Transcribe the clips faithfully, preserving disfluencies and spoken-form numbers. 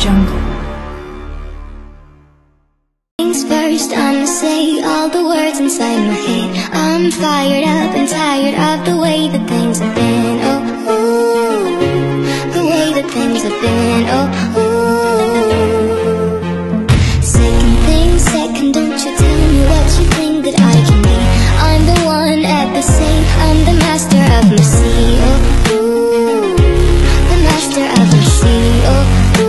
Jungle. Things first, I'ma say all the words inside my head. I'm fired up and tired of the way that things have been. Oh, ooh, the way that things have been. Oh, ooh. Second thing, second, don't you tell me what you think that I can be. I'm the one at the same, I'm the master of my sea. Oh, ooh, the master of my sea. Oh,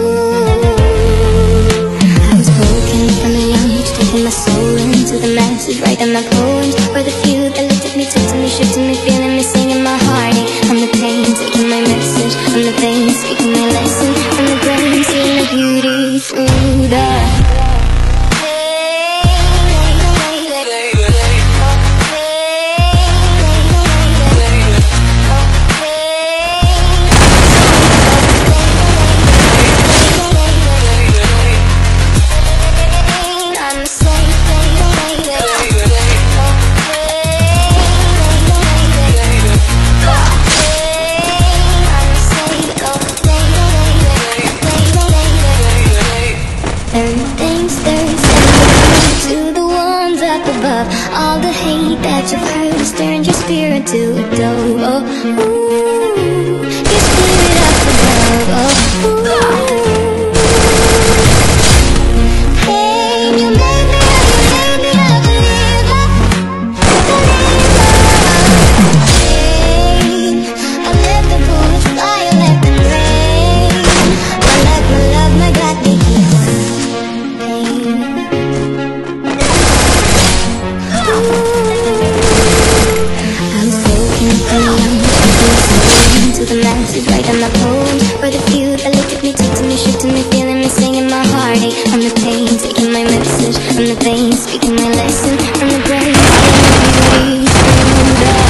my soul into the masses, writing my poems for the few that looked at me, took to me, shook to me, feeling me, singing my heartache. I'm the pain, taking my message. I'm the pain, speaking my lesson. I'm the brain, seeing the beauty through the all the hate that you've heard has turned your spirit to a dove. Oh, ooh, your spirit up above. Oh, ooh. Hey, you made me, you made me a believer, believer. Hey, I let the bullets fly, I let them rain. My love, my love, my God, the to the masses, writing my poems for the few that looked at me, took to me, shook to me, feeling me, singing my heartache. I'm the pain, taking my message. I'm the pain, speaking my lesson. I'm the brain, seeing the beauty through the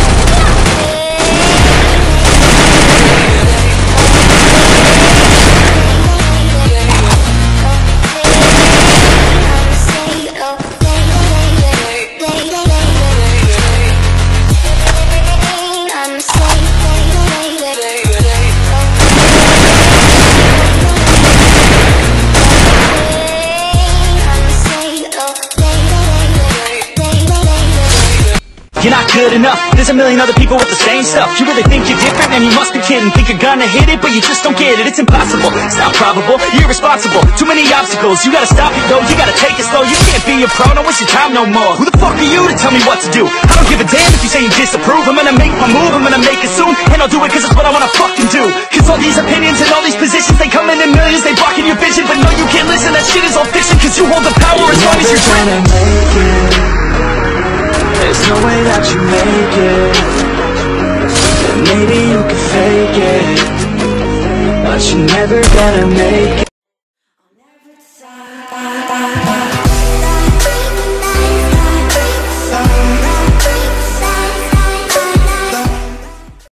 You're not good enough, there's a million other people with the same stuff. You really think you're different, and you must be kidding. Think you're gonna hit it, but you just don't get it. It's impossible, it's not probable, you're irresponsible. Too many obstacles, you gotta stop it though. You gotta take it slow, you can't be a pro, don't waste your time no more. Who the fuck are you to tell me what to do? I don't give a damn if you say you disapprove. I'm gonna make my move, I'm gonna make it soon. And I'll do it cause it's what I wanna fucking do. Cause all these opinions and all these positions, they come in in millions. They blocking your vision, but no you can't listen. That shit is all fiction, cause you hold the power as long as you're dreaming. There's no way that you make it, and maybe you can fake it, but you're never gonna make it.